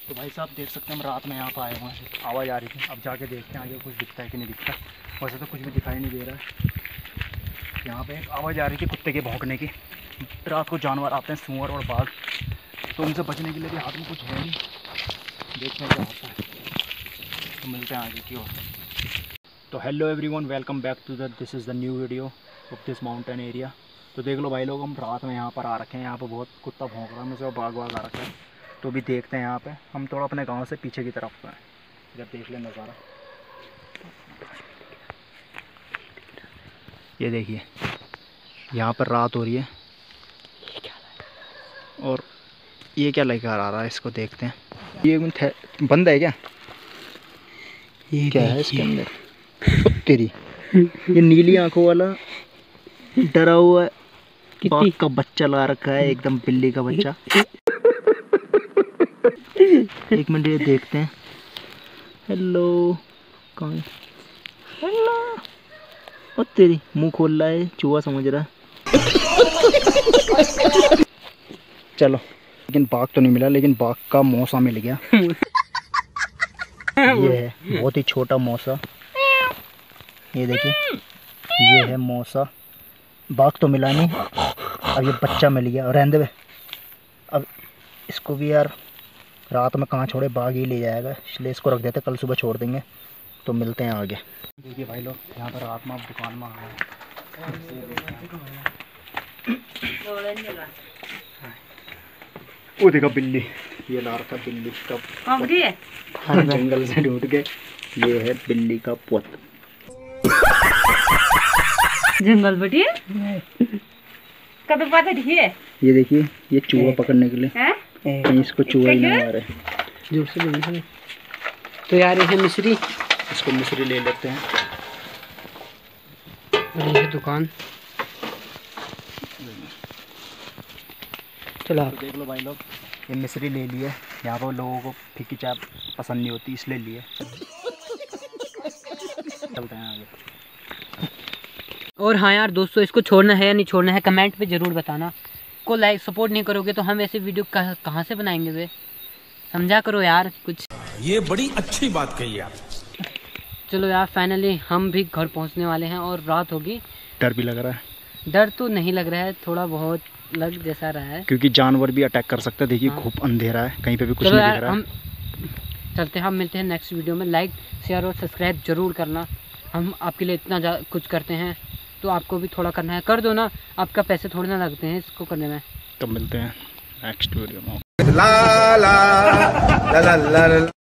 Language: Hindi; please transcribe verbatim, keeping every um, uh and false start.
तो भाई साहब देख सकते हैं हम रात में यहाँ पर आए हुए हैं, आवाज़ आ रही थी। अब जाके देखते हैं आगे कुछ दिखता है कि नहीं दिखता। वैसे तो कुछ भी दिखाई नहीं दे रहा है। यहाँ पे एक आवाज़ आ रही थी कुत्ते के भौंकने की। रात को जानवर आते हैं, सूअर और बाघ, तो उनसे बचने के लिए भी हाथ में कुछ है नहीं। देखते हैं क्या होता है, तो मिलते हैं आगे की ओर। तो hello everyone, welcome back to the this is the new video of this mountain area. तो देख लो भाई लोग, हम रात में यहाँ पर आ रखे हैं। यहाँ पर बहुत कुत्ता भौंक रहा है, मुझे बाघ वाघ आ रखा है। तो भी देखते हैं यहाँ पे। हम थोड़ा अपने गांव से पीछे की तरफ हैं, जब देख लें नज़ारा। ये देखिए, यहाँ पर रात हो रही है और ये क्या लेकर आ रहा है, इसको देखते हैं। ये बंद है क्या? ये क्या है इसके अंदर? तेरी ये नीली आंखों वाला डरा हुआ है, बाघ का बच्चा ला रखा है, एकदम बिल्ली का बच्चा। एक मिनट ये देखते हैं। हेलो, कौन? हेलो, ओ तेरी मुंह खोल रहा है, चूहा समझ रहा है। चलो, लेकिन बाघ तो नहीं मिला, लेकिन बाघ का मौसा मिल गया। ये है बहुत ही छोटा मौसा, ये देखिए, ये है मौसा। बाघ तो मिला नहीं, अब ये बच्चा मिल गया। और रहने दे, अब इसको भी यार रात में कहाँ छोड़े, बाघ ही ले जाएगा, इसलिए इसको रख देते, कल सुबह छोड़ देंगे। तो मिलते हैं आगे। देखिए भाई लोग, यहाँ पर रात में आप दुकान में आए हैं। वो देखा बिल्ली, ये ला रखा बिल्ली का जंगल से ढूंढ के। ये है बिल्ली का पुत। जंगल बटी कब बात है? ये देखिए, ये चूहा पकड़ने के लिए कहीं इसको चूहा ही ना मारे। जोर से बोलिए। तो यार ये है मिश्री, इसको मिश्री ले लेते हैं। और ये दुकान, चलो तो देख लो भाई लोग, ये मिश्री ले लिए। यहाँ पर लोगों को फीकी चाय पसंद नहीं होती, इसलिए लिए। चलते हैं आगे। और हाँ यार दोस्तों, इसको छोड़ना है या नहीं छोड़ना है कमेंट पे ज़रूर बताना। को लाइक सपोर्ट नहीं करोगे तो हम ऐसे वीडियो कह, कहाँ से बनाएंगे वे? समझा करो यार कुछ। ये बड़ी अच्छी बात कही आप। चलो यार, फाइनली हम भी घर पहुँचने वाले हैं और रात होगी। डर भी लग रहा है। डर तो नहीं लग रहा है, थोड़ा बहुत लग जैसा रहा है, क्योंकि जानवर भी अटैक कर सकता है। देखिए हाँ। खूब अंधेरा है, कहीं पे भी कुछ नहीं दिख रहा है। हम चलते हैं, हम मिलते हैं नेक्स्ट वीडियो में। लाइक शेयर और सब्सक्राइब जरूर करना। हम आपके लिए इतना कुछ करते हैं तो आपको भी थोड़ा करना है, कर दो ना। आपका पैसे थोड़े ना लगते हैं इसको करने में। तो मिलते हैं नेक्स्ट वीडियो में। ला ला ला ला ला।